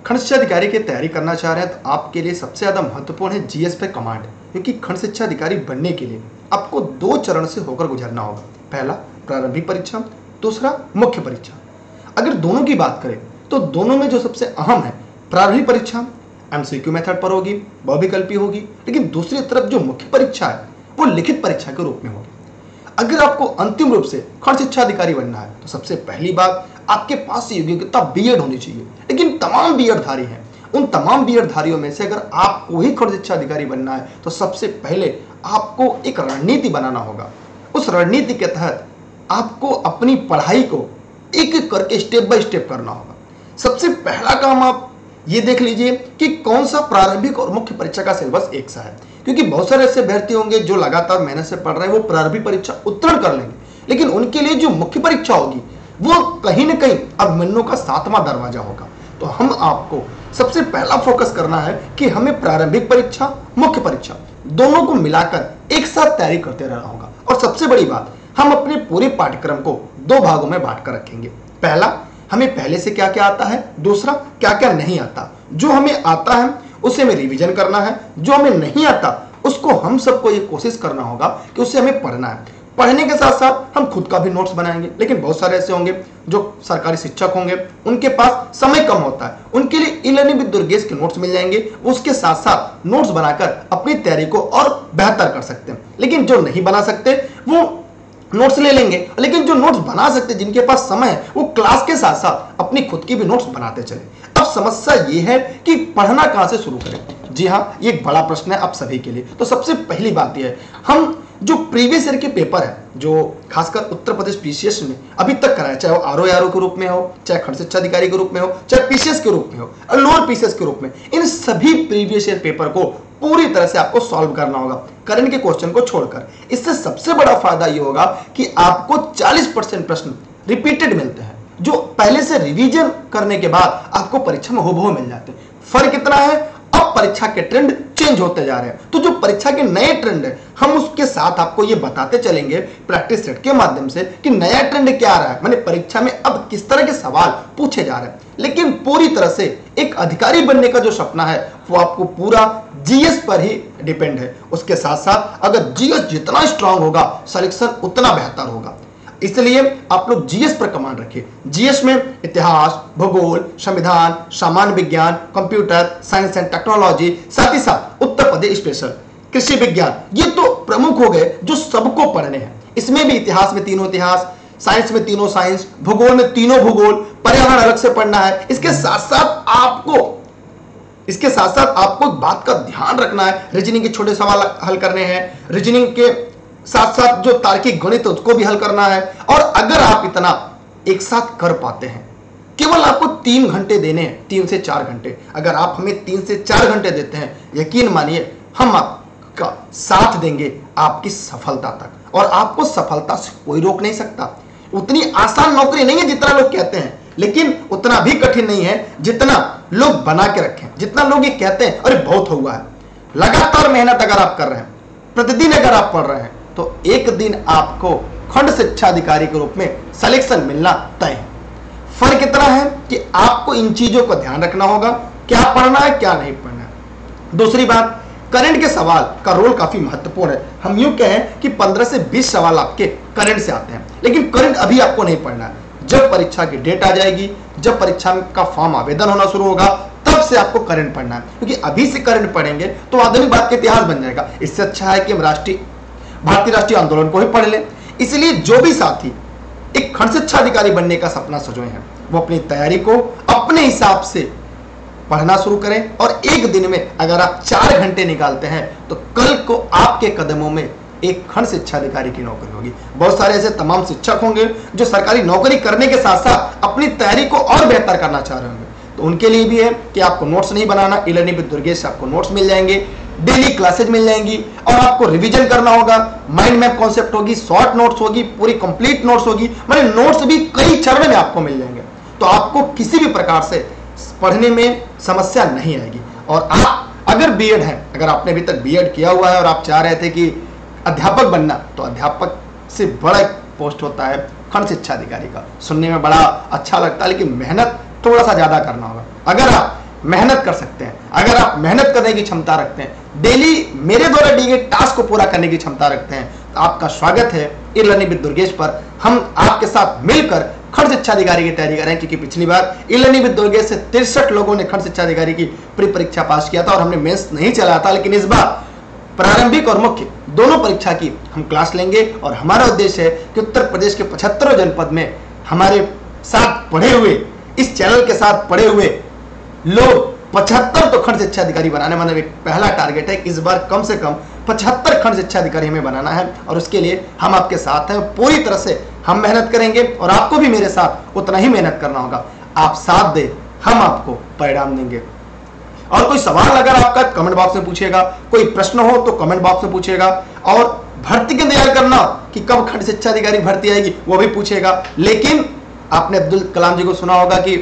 खंड शिक्षा अधिकारी की तैयारी करना चाह रहे हैं तो आपके लिए सबसे ज़्यादा महत्वपूर्ण है जीएस पे कमांड, क्योंकि खंड शिक्षा अधिकारी बनने के लिए आपको 2 चरण से होकर गुजरना होगा। पहला प्रारंभिक परीक्षा, दूसरा मुख्य परीक्षा। अगर दोनों की बात करें तो दोनों में जो सबसे अहम है प्रारंभिक परीक्षा एमसीक्यू मेथड पर होगी, बहुविकल्पी होगी, लेकिन दूसरी तरफ जो मुख्य परीक्षा है वो लिखित परीक्षा के रूप में होगी। अगर आपको अंतिम रूप से खंड शिक्षा अधिकारी बनना है तो सबसे पहली बात आपके पास योग्यता बीएड होनी चाहिए। लेकिन तमाम बीएड धारी हैं, उन तमाम बीएड धारियों में से अगर आपको ही खंड शिक्षा अधिकारी बनना है तो सबसे पहले आपको एक रणनीति बनाना होगा। उस रणनीति के तहत आपको अपनी पढ़ाई को एक एक करके स्टेप बाय स्टेप करना होगा। सबसे पहला काम आप ये देख लीजिए कि कौन सा प्रारंभिक और मुख्य परीक्षा का सिलेबस एक सा है, क्योंकि बहुत सारे ऐसे अभ्यर्थी होंगे जो लगातार मेहनत से पढ़ रहे हैं, वो प्रारंभिक परीक्षा उत्तीर्ण कर लेंगे, लेकिन उनके लिए जो मुख्य परीक्षा होगी वो कहीं ना कहीं अभिमन्यु का 7वां दरवाजा होगा। तो हम आपको सबसे पहला फोकस करना है कि हमें प्रारंभिक परीक्षा, मुख्य परीक्षा दोनों को मिलाकर एक साथ तैयारी करते रहना होगा। और सबसे बड़ी बात, हम अपने पूरे पाठ्यक्रम को 2 भागों में बांट कर रखेंगे। पहला, हमें पहले से क्या क्या आता है, दूसरा क्या क्या नहीं आता। जो हमें आता है उसे हमें रिवीजन करना है, जो हमें नहीं आता उसको हम सबको ये कोशिश करना होगा कि उसे हमें पढ़ना है। पढ़ने के साथ साथ हम खुद का भी नोट्स बनाएंगे, लेकिन बहुत सारे ऐसे होंगे जो सरकारी शिक्षक होंगे, उनके पास समय कम होता है, उनके लिए ई लर्निंग विद दुर्गेश के नोट्स मिल जाएंगे, उसके साथ साथ नोट्स बनाकर अपनी तैयारी को और बेहतर कर सकते हैं। लेकिन जो नहीं बना सकते वो नोट्स ले लेंगे, लेकिन जो नोट्स बना सकते, जिनके पास समय है, वो क्लास के साथ साथ अपनी खुद की भी नोट्स बनाते चले। अब समस्या ये है कि पढ़ना कहां से शुरू करें। जी हाँ, ये एक बड़ा प्रश्न है आप सभी के लिए। तो सबसे पहली बात यह है, हम जो प्रीवियस ईयर के पेपर है, जो खासकर उत्तर प्रदेश पीसीएस ने अभी तक कराया, चाहे वो आरओ के रूप में हो, चाहे खंड शिक्षा अधिकारी के रूप में हो, चाहे पीसीएस के रूप में हो और लोअर पीसीएस के रूप में, इन सभी प्रीवियस ईयर पेपर को पूरी तरह से आपको सॉल्व करना होगा, करंट के क्वेश्चन को छोड़कर। इससे सबसे बड़ा फायदा ये होगा कि आपको 40% प्रश्न रिपीटेड मिलते हैं, जो पहले से रिवीजन करने के बाद आपको परीक्षा में हूबहू मिल जाते हैं। फर्क इतना है, अब परीक्षा के ट्रेंड चेंज होते जा रहे हैं, तो जो परीक्षा के नए ट्रेंड है हम उसके साथ आपको ये बताते चलेंगे प्रैक्टिस सेट के माध्यम से कि नया ट्रेंड क्या आ रहा है, माने परीक्षा में अब किस तरह के सवाल पूछे जा रहे हैं। लेकिन पूरी तरह से एक अधिकारी बनने का जो सपना है वो आपको पूरा जीएस पर ही डिपेंड है। उसके साथ साथ अगर जीएस जितना स्ट्रांग होगा, सिलेक्शन उतना बेहतर होगा। इसलिए आप लोग जीएस पर कमांड रखिए। जीएस में इतिहास, भूगोल, संविधान, सामान्य विज्ञान, कंप्यूटर साइंस एंड टेक्नोलॉजी, साथ ही साथ उत्तर प्रदेश स्पेशल, कृषि विज्ञान, ये तो प्रमुख हो गए जो सबको पढ़ने हैं। इसमें भी इतिहास में 3 इतिहास, साइंस में 3 साइंस, भूगोल में 3 भूगोल, पर्यावरण अलग से पढ़ना है। इसके साथ साथ आपको एक बात का ध्यान रखना है, रीजनिंग के छोटे सवाल हल करने हैं, रीजनिंग के साथ साथ जो तार्किक गणित है उसको भी हल करना है। और अगर आप इतना एक साथ कर पाते हैं, केवल आपको 3 घंटे देने हैं, 3 से 4 घंटे, अगर आप हमें 3 से 4 घंटे देते हैं, यकीन मानिए हम आपका साथ देंगे आपकी सफलता तक, और आपको सफलता से कोई रोक नहीं सकता। उतनी आसान नौकरी नहीं है जितना लोग कहते हैं, लेकिन उतना भी कठिन नहीं है जितना लोग बना के रखें, जितना लोग ये कहते हैं अरे बहुत हुआ है। लगातार मेहनत अगर आप कर रहे हैं, प्रतिदिन अगर आप पढ़ रहे हैं, तो एक दिन आपको खंड शिक्षा अधिकारी के रूप में सिलेक्शन मिलना तय है। फर्क इतना है कि आपको इन चीजों का ध्यान रखना होगा, क्या पढ़ना है क्या नहीं पढ़ना है। दूसरी बात, करंट के सवाल का रोल काफी महत्वपूर्ण है। हम यूं कहें कि 15 से 20 सवाल आपके करंट से आते हैं, लेकिन करंट अभी आपको नहीं पढ़ना है। जब परीक्षा की डेट आ जाएगी, जब परीक्षा का फॉर्म आवेदन होना शुरू होगा, तब से आपको करंट पढ़ना है, क्योंकि अभी से करंट पढ़ेंगे तो आधुनिक भारत का इतिहास बन जाएगा। इससे अच्छा है कि हम भारतीय राष्ट्रीय आंदोलन को ही पढ़ लें। इसलिए जो भी साथी एक खंड शिक्षा अधिकारी बनने का सपना सजोए हैं, वो अपनी तैयारी को अपने हिसाब से पढ़ना शुरू करें, और एक दिन में अगर आप 4 घंटे निकालते हैं तो कल को आपके कदमों में एक खंड शिक्षा अधिकारी की नौकरी होगी। बहुत सारे ऐसे तमाम शिक्षक होंगे जो सरकारी नौकरी करने के साथ साथ अपनी तैयारी को और बेहतर करना चाह रहे होंगे, तो उनके लिए भी है कि आपको नोट्स नहीं बनाना, ई लर्निंग विद दुर्गेश से आपको नोट्स मिल जाएंगे, डेली क्लासेज मिल जाएंगी, और आपको रिवीजन करना होगा, माइंड मैप कॉन्सेप्ट होगी, शॉर्ट नोट्स होगी, पूरी कंप्लीट नोट्स होगी, मतलब नोट्स भी कई चरण में आपको मिल जाएंगे। तो आपको किसी भी प्रकार से पढ़ने में समस्या नहीं आएगी। और आप अगर बीएड है, अगर आपने अभी तक बीएड किया हुआ है और आप चाह रहे थे कि अध्यापक बनना, तो अध्यापक से बड़ा पोस्ट होता है खंड शिक्षा अधिकारी का। सुनने में बड़ा अच्छा लगता है, लेकिन मेहनत थोड़ा सा ज्यादा करना होगा। अगर आप मेहनत कर सकते हैं, अगर आप मेहनत करने की क्षमता रखते हैं, डेली मेरे द्वारा दिए गए टास्क को पूरा करने की क्षमता रखते हैं, तो आपका स्वागत है ई लर्निंग विद दुर्गेश पर। हम आपके साथ मिलकर खंड शिक्षा अधिकारी की तैयारी करें, क्योंकि पिछली बार ई लर्निंग विद दुर्गेश से 63 लोगों ने खंड शिक्षा अधिकारी की प्री परीक्षा पास किया था और हमने मेंस नहीं चलाया था। लेकिन इस बार प्रारंभिक और मुख्य दोनों परीक्षा की हम क्लास लेंगे और हमारा उद्देश्य है कि उत्तर प्रदेश के 75 जनपद में हमारे साथ पढ़े हुए, इस चैनल के साथ पढ़े हुए लोग 75 तो खंड शिक्षा अधिकारी बनाने, मतलब एक पहला टारगेट है इस बार कम से कम 75 खंड शिक्षा अधिकारी हमें बनाना है। और उसके लिए हम आपके साथ हैं, पूरी तरह से हम मेहनत करेंगे और आपको भी मेरे साथ उतना ही मेहनत करना होगा। आप साथ दे, हम आपको परिणाम देंगे। और कोई सवाल अगर आपका कमेंट बॉक्स में पूछिएगा, कोई प्रश्न हो तो कमेंट बॉक्स में पूछिएगा, और भर्ती की तैयारी करना कि कब खंड शिक्षा अधिकारी भर्ती आएगी वो भी पूछेगा। लेकिन आपने अब्दुल कलाम जी को सुना होगा कि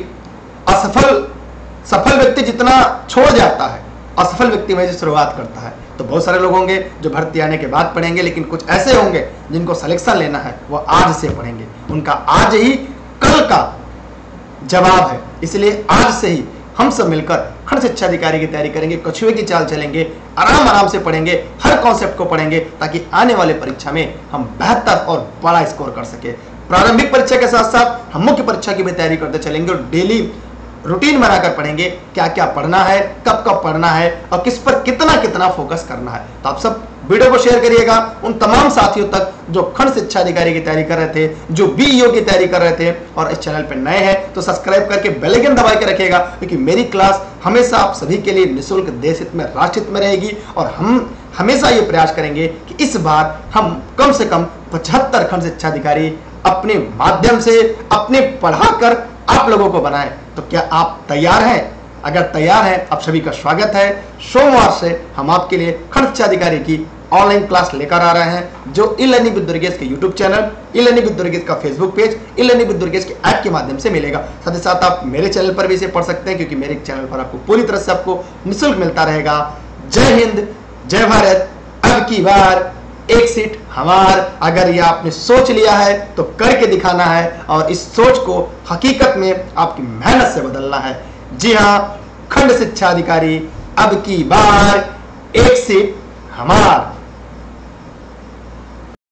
सफल व्यक्ति जितना छोड़ जाता है, असफल व्यक्ति वही शुरुआत करता है। तो बहुत सारे लोग होंगे जो भर्ती आने के बाद पढ़ेंगे, लेकिन कुछ ऐसे होंगे जिनको सिलेक्शन लेना है वो आज से पढ़ेंगे, उनका आज ही कल का जवाब है। इसलिए आज से ही हम सब मिलकर खंड शिक्षा अधिकारी की तैयारी करेंगे, कछुए की चाल चलेंगे, आराम से पढ़ेंगे, हर कॉन्सेप्ट को पढ़ेंगे, ताकि आने वाले परीक्षा में हम बेहतर और बड़ा स्कोर कर सके। प्रारंभिक परीक्षा के साथ साथ हम मुख्य परीक्षा की भी तैयारी करते चलेंगे और डेली रूटीन बनाकर पढ़ेंगे, क्या क्या पढ़ना है, कब कब पढ़ना है और किस पर कितना कितना फोकस करना है। तो आप सब वीडियो को शेयर करिएगा उन तमाम साथियों तक जो खंड शिक्षा अधिकारी की तैयारी कर रहे थे, जो बीईओ की तैयारी कर रहे थे, और इस चैनल पर नए हैं तो सब्सक्राइब करके बेल आइकन दबा के रखिएगा, क्योंकि मेरी क्लास हमेशा आप सभी के लिए निःशुल्क, देश हित में, राष्ट्र हित में रहेगी। और हम हमेशा ये प्रयास करेंगे कि इस बार हम कम से कम 75 खंड शिक्षा अधिकारी अपने माध्यम से, अपने पढ़ाकर आप लोगों को बनाएं। तो क्या आप तैयार हैं? अगर तैयार हैं, आप सभी का स्वागत है। सोमवार से हम आपके लिए खंड शिक्षा अधिकारी की ऑनलाइन क्लास लेकर आ रहे हैं, जो ई लर्निंग विद दुर्गेश के YouTube channel, e learning with Durgesh का Facebook page, e learning with Durgesh के ऐप के माध्यम से मिलेगा। साथ ही साथ आप मेरे चैनल पर भी इसे पढ़ सकते हैं, क्योंकि मेरे चैनल पर आपको पूरी तरह से आपको निःशुल्क मिलता रहेगा। जय हिंद, जय भारत। अब की बार एक सीट हमार। अगर ये आपने सोच लिया है तो करके दिखाना है, और इस सोच को हकीकत में आपकी मेहनत से बदलना है। जी हाँ, खंड शिक्षा अधिकारी अब की बार एक सीट हमार।